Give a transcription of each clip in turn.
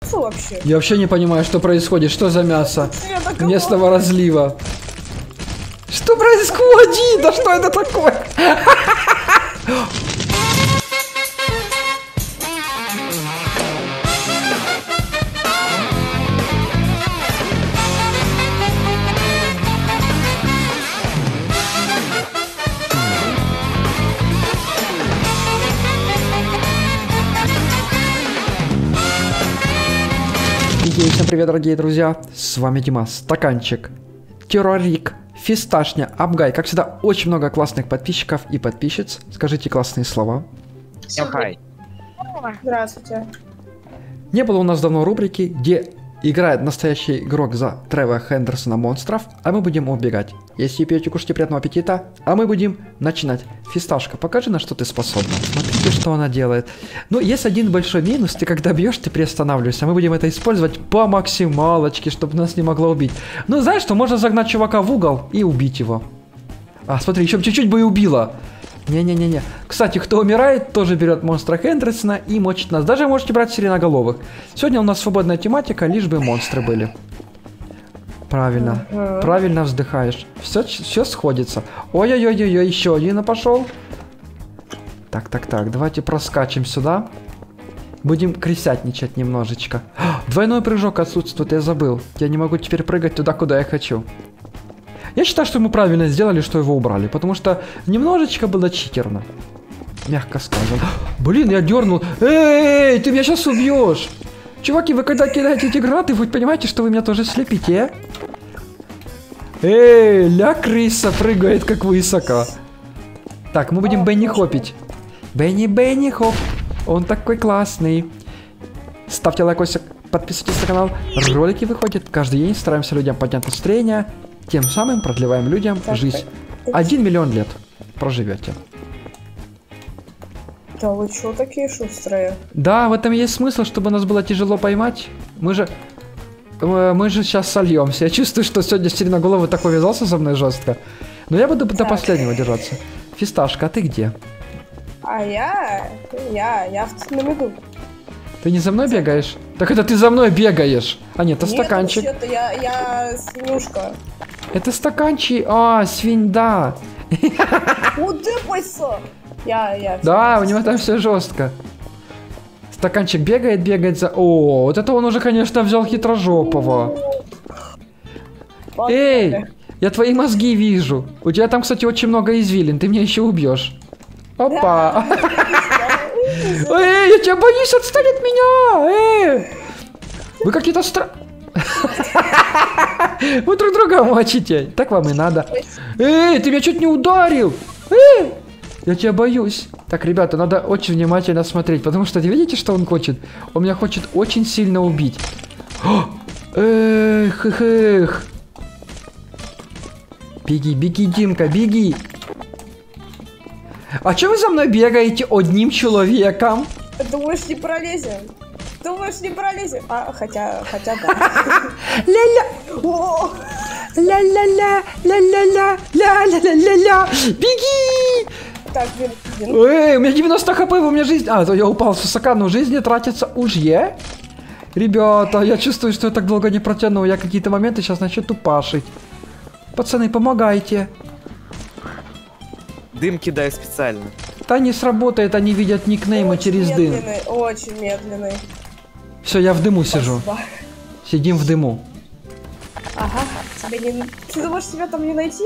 Фу, вообще. Я вообще не понимаю, что происходит. Что за мясо? Местного разлива. Что происходит? Да что это такое? Всем привет, дорогие друзья, с вами Дима, Стаканчик, Террорик, Фисташня, Абгай. Как всегда, очень много классных подписчиков и подписчиц. Скажите классные слова. Хай. Здравствуйте. Не было у нас давно рубрики, где играет настоящий игрок за Тревора Хендерсона монстров, а мы будем убегать. Если пьете, кушайте, приятного аппетита, а мы будем начинать. Фисташка, покажи, на что ты способна. Смотрите, что она делает. Ну, есть один большой минус, ты когда бьешь, ты приостанавливаешься. Мы будем это использовать по максималочке, чтобы нас не могло убить. Ну, знаешь что, можно загнать чувака в угол и убить его. А, смотри, еще чуть-чуть бы и убила. Не-не-не-не. Кстати, кто умирает, тоже берет монстра Хендерсона и мочит нас. Даже можете брать сиреноголовых. Сегодня у нас свободная тематика, лишь бы монстры были. Правильно. Правильно вздыхаешь. Все сходится. Ой-ой-ой-ой, еще один пошел. Так, давайте проскачем сюда. Будем крысятничать немножечко. Двойной прыжок отсутствует, я забыл. Я не могу теперь прыгать туда, куда я хочу. Я считаю, что мы правильно сделали, что его убрали, потому что немножечко было читерно. Мягко скажем. Блин, я дернул. Эй, ты меня сейчас убьешь. Чуваки, вы когда кидаете эти гранаты, вы понимаете, что вы меня тоже слепите, а? Эй, ля крыса прыгает как высоко. Так, мы будем Бенни хопить. Бенни хоп. Он такой классный. Ставьте лайкосик, подписывайтесь на канал. Ролики выходят каждый день, стараемся людям поднять настроение. Тем самым продлеваем людям жизнь. 1 миллион лет проживете. Да вы чё такие шустрые? Да, в этом есть смысл, чтобы нас было тяжело поймать. Мы же сейчас сольемся. Я чувствую, что сегодня сиреноголовый так увязался со мной жестко. Но я буду до последнего держаться. Фисташка, а ты где? А я на меду. Ты не за мной бегаешь? Так это ты за мной бегаешь. А нет, это стаканчик. Нет, я свинюшка. Это стаканчик. А, свиньда. Удыпайся. Да, у него там все жестко. Стаканчик бегает за... О, вот это он уже, конечно, взял хитрожопового. Эй, я твои мозги вижу. У тебя там, кстати, очень много извилин. Ты меня еще убьешь. Опа. Эй, я тебя боюсь, отстань от меня. Эй. Вы какие-то Вы друг друга мочите. Так вам и надо. Эй, ты меня чуть не ударил. Эй. Я тебя боюсь. Так, ребята, надо очень внимательно смотреть, потому что видите, что он хочет? Он меня хочет очень сильно убить. Эх. Беги, Димка, беги. А что вы за мной бегаете одним человеком? Думаешь, не пролезем? А, хотя да. Ля-ля. Ля-ля-ля. Беги! Так, Эй, у меня 90 хп, у меня жизнь... А, то я упал с высока, но жизни тратится уже. Ребята, я чувствую, что я так долго не протяну. Я какие-то моменты сейчас начну тупашить. Пацаны, помогайте. Дым кидаю специально. Да не сработает, они видят никнеймы через дым. Очень медленный. Все, я в дыму сижу. Сидим в дыму. Ага, ты думаешь, тебя там не найти?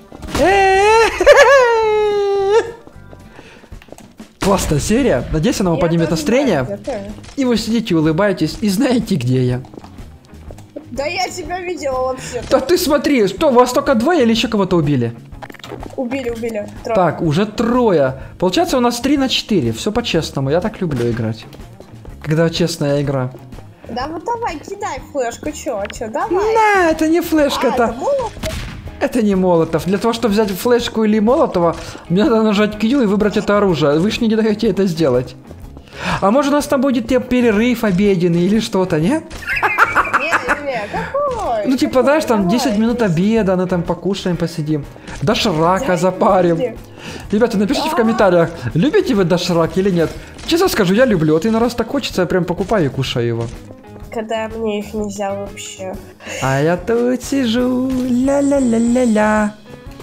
Классная серия. Надеюсь, она вам поднимет настроение. И вы сидите, улыбаетесь и знаете, где я. Да я тебя видела вообще. Да ты смотри, что, вас только двое или еще кого-то убили? Убили. Трое. Так, уже трое. Получается, у нас 3 на 4. Все по-честному. Я так люблю играть. Когда честная игра. Да вот давай, кидай флешку, чё, давай. На, это не флешка, это Молотов? Это не Молотов. Для того, чтобы взять флешку или Молотова, мне надо нажать Q и выбрать это оружие. Вы ж не даете это сделать. А может у нас там будет перерыв обеденный или что-то, не? Не, какой? Ну типа, знаешь, там 10 минут обеда, мы там покушаем, посидим. Доширака запарим. Ребята, напишите в комментариях, любите вы доширак или нет. Честно скажу, я люблю. Вот и на раз так хочется, я прям покупаю и кушаю его. когда мне их нельзя вообще. А я тут сижу, ля-ля-ля-ля-ля.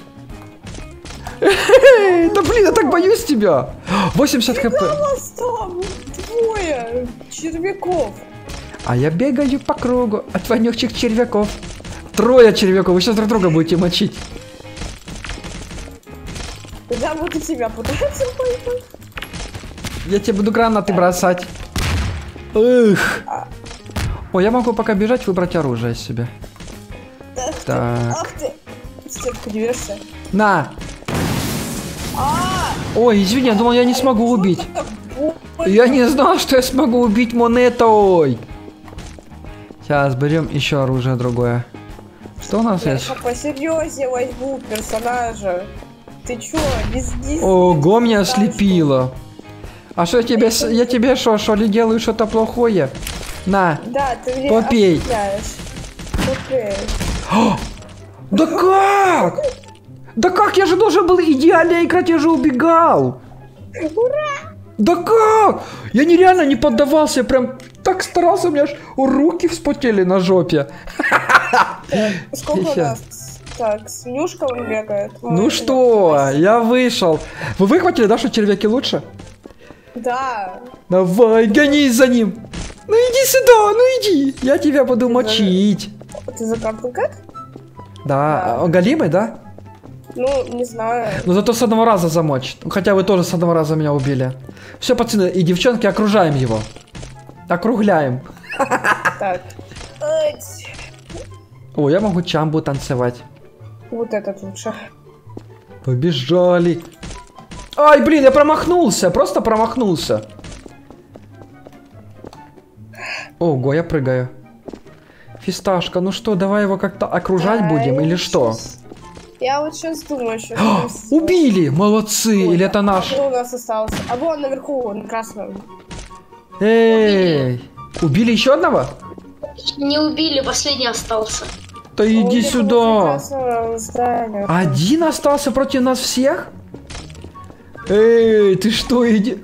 Да блин, я так боюсь тебя. 80 хп. Вас там двое червяков. А я бегаю по кругу от вонючих червяков. Трое червяков, вы сейчас друг друга будете мочить. Да, вот и тебя пытаются поймать. Я тебе буду гранаты бросать. Эх. Ой, я могу пока бежать, выбрать оружие себе. Так. Ах ты. Стенку дерешься. На. Ой, извини, я думал, я не смогу убить. Я не знал, что я смогу убить монетой. Сейчас берем еще оружие другое. Что у нас Я есть? ща посерьезнее возьму персонажа. Ты чё, не Ого, меня ослепило. А что я тебе что ли делаю что-то плохое? На. Да, ты мне Попей. ослепляешь. Попей. Да как? Да как? Я же должен был идеально играть, я же убегал. Ура! Да как? Я нереально не поддавался, я прям так старался, у меня аж руки вспотели на жопе. Сколько у Еще. нас? Так, свинюшка он бегает. Ну что, я вышел. Вы выхватили, да, что червяки лучше? Да. Давай, гонись за ним. Ну иди сюда, ну иди. Я тебя буду мочить. Ты за карту как? Да, он голимый, да? Ну, не знаю. Но зато с одного раза замочит. Хотя вы тоже с одного раза меня убили. Все, пацаны и девчонки, окружаем его. Округляем. Так. Эть. О, я могу чамбу танцевать. Вот этот лучше. Побежали. Ай, блин, я промахнулся. Просто промахнулся. Ого, я прыгаю. Фисташка, ну что, давай его как-то окружать будем или что? Я вот сейчас думаю, что... Убили! Молодцы! Или это наш? Кто у нас остался? А вон наверху, на красном. Эй! Убили еще одного? Не убили, последний остался. Да иди Он сюда! красного здания. Один остался против нас всех? Эй, ты что, иди...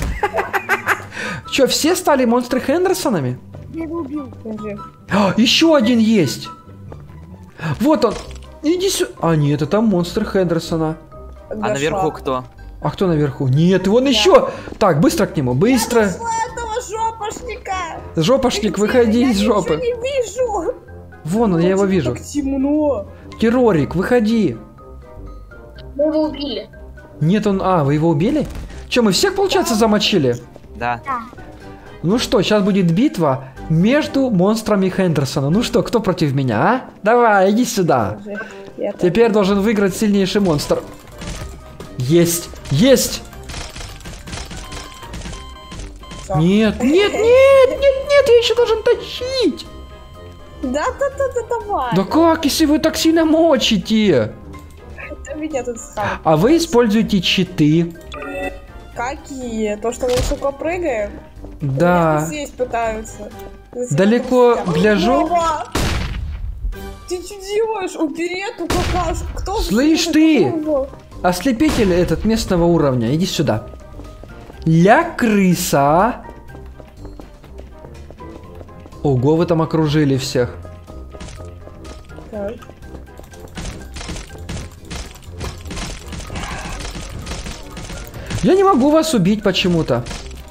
Че, все стали монстры Хендерсонами? Я его убил. Подожди. Еще один есть! Вот он! Иди сюда! А нет, это монстр Хендерсона. А Дошла. наверху кто? А кто наверху? Нет, вон еще! Так, быстро к нему, быстро! Нашла этого жопошника! Жопошник, выходи из жопы! Я ничего не вижу! Вон он, я его вижу. Так темно. Террорик, выходи! Мы его убили. Нет, он... А, вы его убили? Че, мы всех, получается, замочили? Да. Ну что, сейчас будет битва между монстрами Хендерсона. Ну что, кто против меня, а? Давай, иди сюда. Подожди, я так- Теперь должен выиграть сильнейший монстр. Есть! Есть! Всё. Нет, нет, нет, нет, нет, я еще должен тащить! Да, давай. Да как, если вы так сильно мочите? Это меня тут сам. А вы используете читы. Какие? То, что мы высоко прыгаем? Да. Меня здесь пытаются. Далеко гляжу. Вова! Ты что делаешь? Убери эту какашку. Кто Слышь же ты! такого? Ослепитель этот местного уровня, иди сюда. Ля крыса. Ого, вы там окружили всех. Так. Я не могу вас убить почему-то.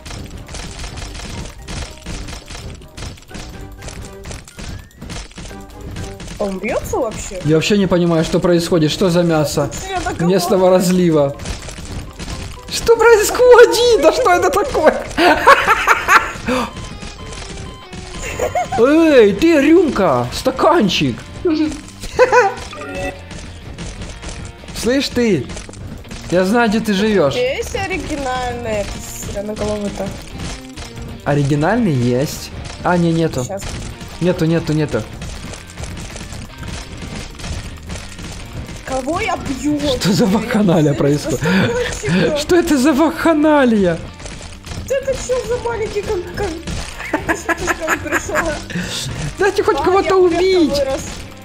Он бьется вообще? Я вообще не понимаю, что происходит. Что за мясо? Цвета какого? Местного разлива. Что происходит? Да что это такое? Эй, ты рюмка, стаканчик. Слышь ты, я знаю, где ты живешь. Есть оригинальные сиреноголовый-то? Оригинальный есть. А, не, нету. Сейчас. Нету. Кого я бью? Что за вакханалия происходит? Что Что это за вакханалия? это что за маленький как писюшка пришла? Дайте хоть А, кого-то я убить. вырос.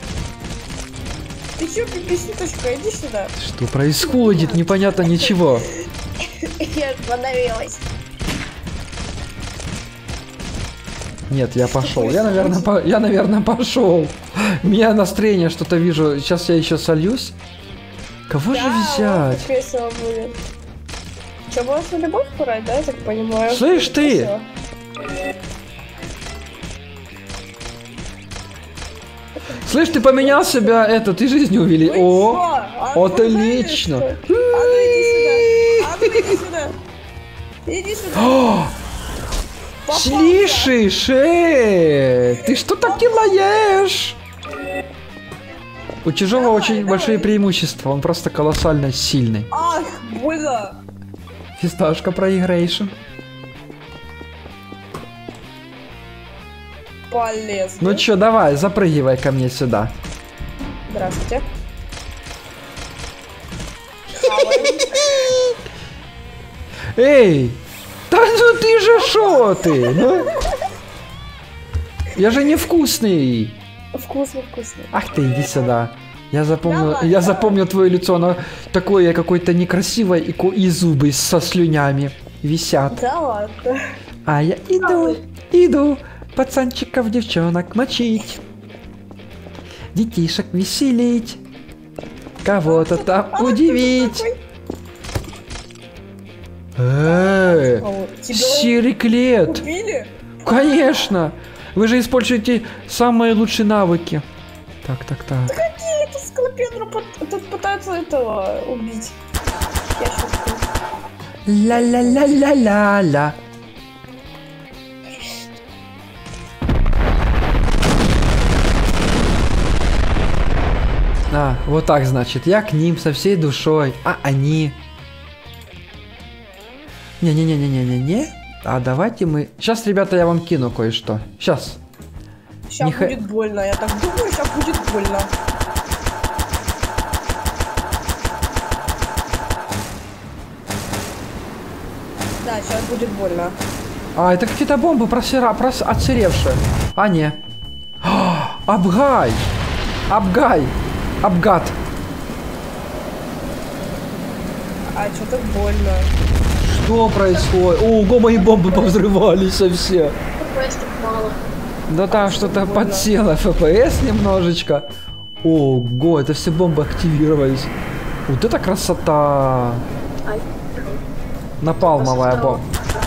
Ты чё, пиписиточка, иди сюда. Что происходит? Непонятно ничего. Я остановилась. Нет, я пошел. Я, наверное, пошел. У меня настроение что-то вижу. Сейчас я еще сольюсь. Кого же взять? Так весело будет. Че, можно любовь брать, да, я так понимаю? Слышь ты! Весело. Слышь, ты поменял себя, ты жизнь увели. Вы О, чё? А ну, отлично. знаешь что? А ну иди сюда. Иди сюда. Попался. Слышишь, ты что так делаешь? У чужого очень большие преимущества, он просто колоссально сильный. Ах, больно. Фисташка проигрейшн. Полез. Ну чё, давай, запрыгивай ко мне сюда. Здравствуйте. Эй! Да ну ты же шо ты? Ну? Я же невкусный. Вкусно, вкусно. Ах ты, иди сюда. Я запомнил, Давай, я давай. запомнил твое лицо, оно такое какое-то некрасивое, и зубы со слюнями висят. Да ладно. А я иду, пацанчиков, девчонок мочить, детишек веселить, кого-то там удивить. Тебя Сириклет! убили? Конечно! Вы же используете самые лучшие навыки. Так. Какие это скалопендры тут пытаются этого убить? Я шучу. Ла-ла-ла-ла-ла-ла. Вот так, значит. Я к ним со всей душой, а они... Не-не-не-не-не-не-не. А давайте мы... Сейчас, ребята, я вам кину кое-что. Сейчас. Сейчас Не ха- будет больно, я так думаю, сейчас будет больно. Да, сейчас будет больно. А, это какие-то бомбы отсыревшие. А, не. Абгай! Абгад! А что так больно? Что происходит? Ого, мои бомбы повзрывались все. ФПС так мало. Да там что-то больно. подсело FPS немножечко. Ого, это все бомбы активировались. Вот это красота. Ай. Напалмовая бомба.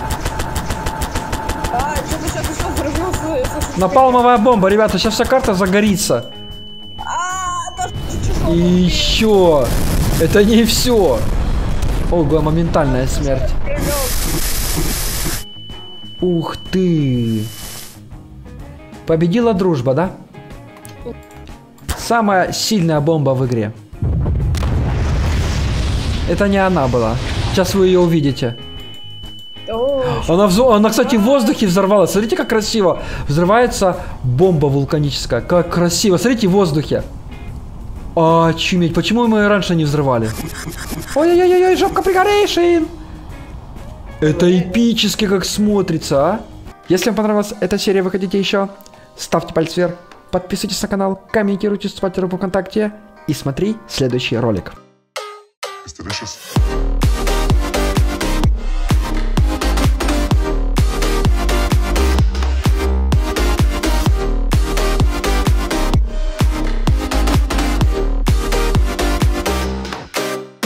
А, что-то сейчас еще взорвется. Напалмовая бомба, ребята, сейчас вся карта загорится. Да что И еще. Это не все. Ого, моментальная смерть. Ух ты. Победила дружба, да? Самая сильная бомба в игре. Это не она была. Сейчас вы ее увидите. Она, кстати, в воздухе взорвалась. Смотрите, как красиво. Взрывается бомба вулканическая. Как красиво. Смотрите, в воздухе. Очуметь. Почему мы ее раньше не взрывали? Ой-ой-ой, жопка пригорейшин. Это эпически как смотрится, а? Если вам понравилась эта серия, вы хотите еще, ставьте палец вверх, подписывайтесь на канал, комментируйте, вступайте в группу ВКонтакте и смотри следующий ролик. It's delicious.